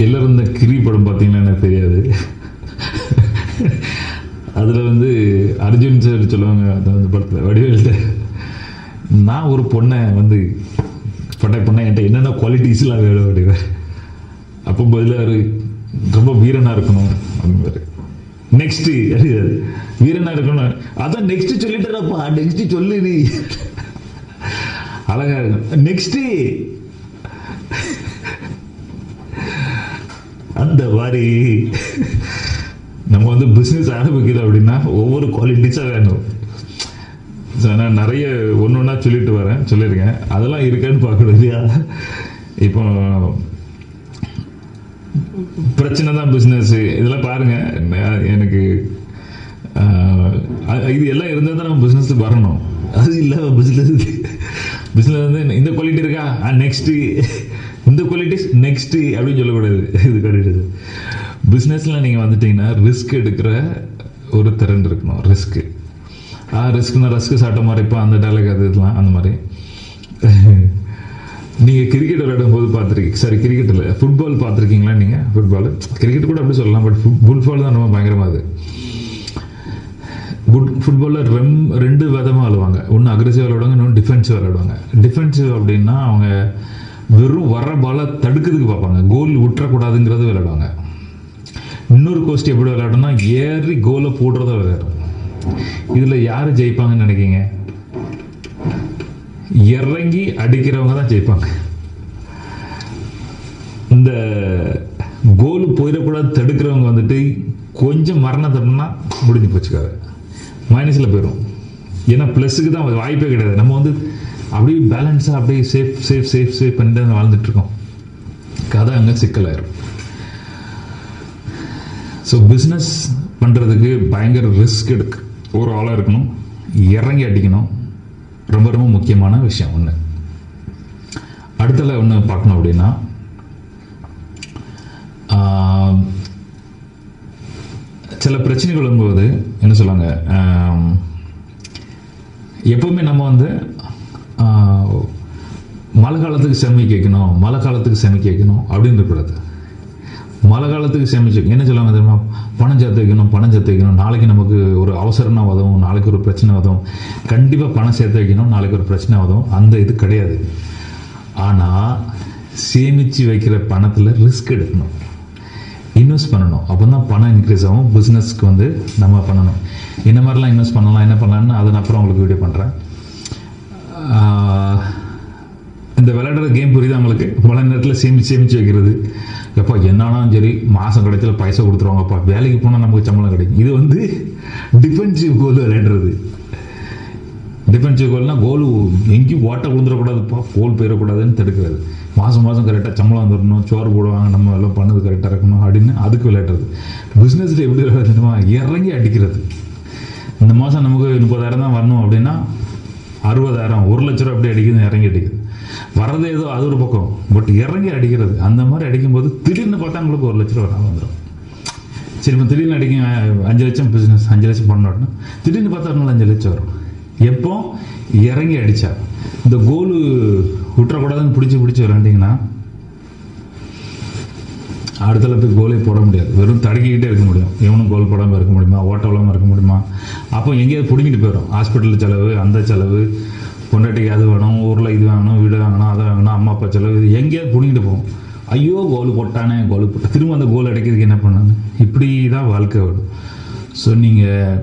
எல்லாரும் இந்த கிரி படம் பார்த்தீங்கன்னா எனக்கு தெரியாது. அதில் வந்து அர்ஜுன் சார் சொல்லுவாங்க அந்த படத்தில் வடிவேல்கிட்ட, நான் ஒரு பொண்ணை வந்து பட்டை பொண்ணை என்கிட்ட என்னென்ன குவாலிட்டிஸ்லாம் வேணும் அப்படிவார். அப்போ பதில் ரொம்ப வீரனாக இருக்கணும் அப்படின்பாரு. நெக்ஸ்ட்டு வீரனாக இருக்கணும், அதான் நெக்ஸ்ட் சொல்லிட்டுறாப்பா, நெக்ஸ்ட் சொல்லு நீ, அழகா இருக்கும் நெக்ஸ்ட்டு. அந்த மாதிரி நம்ம வந்து பிஸ்னஸ் ஆரம்பிக்கிறோம் அப்படின்னா ஒவ்வொரு குவாலிட்டிஸாக வேணும். நான் நிறைய ஒன்று ஒன்றா சொல்லியிருக்கேன், அதெல்லாம் இருக்கான்னு பார்க்கணும் இல்லையா. இப்போ பிரச்சனை தான் பிஸ்னஸ், இதெல்லாம் பாருங்க. எனக்கு இது எல்லாம் இருந்தால் தான் நம்ம பிஸ்னஸுக்கு வரணும். அது இல்லை பிஸ்னஸ் வந்து இந்த குவாலிட்டி இருக்கா, நெக்ஸ்ட்டு இந்த குவாலிட்டிஸ் நெக்ஸ்ட்டு அப்படின்னு சொல்லக்கூடாது. இது குவாலிட்டி பிஸ்னஸில் நீங்கள் வந்துட்டீங்கன்னா ரிஸ்க் எடுக்கிற ஒரு திறன் இருக்கணும். ரிஸ்க்னா ரஸ்க்கு சாப்பிட்ட மாதிரி இப்போ அந்த டைலாக் அது இதெல்லாம் அந்த மாதிரி. நீங்கள் கிரிக்கெட் விளையாடும் போது பார்த்துருக்கீங்க, சரி கிரிக்கெட் இல்லை ஃபுட்பால் பார்த்துருக்கீங்களா நீங்கள்? ஃபுட்பால் கிரிக்கெட் கூட அப்படி சொல்லலாம், பட் ஃபுட்பால் தான் ரொம்ப பயங்கரமாக. அது ஃபுட்பாலில் ரெண்டு விதமாக விளையாடுவாங்க. ஒன்று அக்ரெசிவ் விளையாடுவாங்க, இன்னொன்று டிஃபென்சிவ் விளையாடுவாங்க. டிஃபென்சிவ் அப்படின்னா அவங்க வெறும் வர பாலை தடுக்கிறதுக்கு பார்ப்பாங்க, கோல் விட்டுறக்கூடாதுங்கிறது விளையாடுவாங்க. இன்னொரு கோஸ்ட் எப்படி விளையாடுனா ஏறி கோலை போடுறத விளையாடும். இதில் யார் ஜெயிப்பாங்கன்னு நினைக்கிங்க? இறங்கி அடிக்கிறவங்க தான் ஜெயிப்பாங்க. இந்த கோலு போயிடக்கூடாது தடுக்கிறவங்க வந்துட்டு கொஞ்சம் மரணத்தம்னா முடிஞ்சு போச்சுக்காது, மைனஸில் போயிடும். ஏன்னா ப்ளஸுக்கு தான் வாய்ப்பே கிடையாது. நம்ம வந்து அப்படியே பேலன்ஸாக அப்படியே சேஃப் பண்ணிட்டு வாழ்ந்துட்டு இருக்கோம். கதை அங்கே சிக்கலாயிரும். ஸோ பிஸ்னஸ் பண்ணுறதுக்கு பயங்கர ரிஸ்க் எடுக்கு ஒரு ஆளாக இருக்கணும், இறங்கி அடிக்கணும். ரொம்ப ரொம்ப முக்கியமான விஷயம் ஒன்று. அடுத்தல ஒன்று பார்க்கணும் அப்படின்னா சில பிரச்சனைகள் வரும்போது என்ன சொல்லுவாங்க, எப்பவுமே நம்ம வந்து மழை காலத்துக்கு சேமிக்க வைக்கணும் அப்படின்னு இருக்கக்கூடாது. மழை காலத்துக்கு சேமிச்சு என்ன சொல்லுவாங்க தெரியுமா, பணம் சேர்த்து வைக்கணும், நாளைக்கு நமக்கு ஒரு அவசரம்னா உதவும், நாளைக்கு ஒரு பிரச்சனை உதவும். கண்டிப்பாக பணம் சேர்த்து வைக்கணும், நாளைக்கு ஒரு பிரச்சனை உதவும், அந்த இது கிடையாது. ஆனால் சேமித்து வைக்கிற பணத்தில் ரிஸ்க் எடுக்கணும், இன்வெஸ்ட் பண்ணணும். அப்போ தான் பணம் இன்க்ரீஸ் ஆகும். பிஸ்னஸ்க்கு வந்து நம்ம பண்ணணும். என்ன மாதிரிலாம் இன்வெஸ்ட் பண்ணலாம், என்ன பண்ணலான்னு அதை நான் அப்புறம் உங்களுக்கு வீடியோ பண்ணுறேன். இந்த விளையாடுற கேம் புரியுது உங்களுக்கு? மழை நேரத்தில் சேமித்து வைக்கிறது. எப்போ என்னாலும் சரி மாதம் கிடைச்சல பைசா கொடுத்துருவாங்கப்பா, வேலைக்கு போனால் நமக்கு சம்பளம் கிடைக்கும். இது வந்து டிஃபென்சிவ் கோல் விளையாடுறது. டிஃபென்சிவ் கோல்னா கோல் எங்கேயும் ஓட்ட விழுந்துடக்கூடாதுப்பா, கோல் போயிடக்கூடாதுன்னு தடுக்கிறது. மாதம் கரெக்டாக சம்பளம் வந்துடணும், சோறு போடுவாங்க, நம்ம எல்லாம் பண்ணது கரெக்டாக இருக்கணும் அப்படின்னு அதுக்கு விளையாடுறது. பிஸ்னஸில் எப்படி விளையாடுறதுமா, இறங்கி அடிக்கிறது. இந்த மாதம் நமக்கு 30,000 தான் வரணும் அப்படின்னா 60,000 1 லட்ச ரூபா அப்படி அடிக்குது, இறங்கி அடிக்குது. வர்றது ஏதோ அது ஒரு பக்கம், பட் இறங்கி அடிக்கிறது. அந்த மாதிரி அடிக்கும்போது திடீர்னு பார்த்தா உங்களுக்கு 1 லட்ச ரூபா வராமல் வந்துடும். சரி, இப்போ திடீர்னு அடிக்கும் 5 லட்சம் பிஸ்னஸ், 5 லட்சம் பண்ணோம்னா திடீர்னு பார்த்தா 5 லட்சம் வரும். எப்போ இறங்கி அடித்தா. இந்த கோலு விட்டுறக்கூடாதுன்னு பிடிச்சி விளாண்டிங்கன்னா அடுத்தல போய் கோலே போட முடியாது, வெறும் தடுக்கிக்கிட்டே இருக்க முடியும். எவனும் கோல் போடாமல் இருக்க முடியுமா, ஓட்ட விடாமல் இருக்க முடியுமா? அப்போ எங்கேயாவது பிடிங்கிட்டு போயிடும். ஹாஸ்பிட்டல் செலவு, அந்த செலவு, பொண்டாட்டிக்கு அது வேணும், ஊரில் இது வாங்கணும், வீடு வாங்கணும், அதை வாங்கணும், அம்மா அப்பா செலவு, இது எங்கேயாவது பிடிங்கிட்டு போகும். ஐயோ கோல் போட்டானே, கோல் போட்ட திரும்ப அந்த கோல் அடைக்கிறதுக்கு என்ன பண்ணணும்? இப்படி தான் வாழ்க்கை வரும். ஸோ நீங்கள்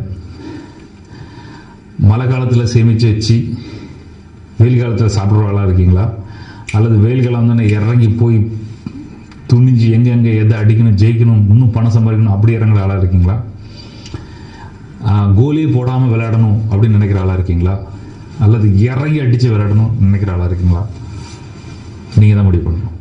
மழை காலத்தில் சேமித்து வச்சு வெயில் காலத்தில் சாப்பிட்ற ஆளாக இருக்கீங்களா, அல்லது வெயில் காலம் தானே இறங்கி போய் துணிஞ்சு எங்கே எதை அடிக்கணும், ஜெயிக்கணும், இன்னும் பணம் சம்பாதிக்கணும் அப்படி இறங்குற ஆளாக இருக்கீங்களா? கோலே போடாமல் விளையாடணும் அப்படின்னு நினைக்கிற ஆளாக இருக்கீங்களா, அல்லது இறங்கி அடித்து விளையாடணும் நினைக்கிற ஆளாக இருக்கீங்களா? நீங்கள் தான் முடிவு பண்ணணும்.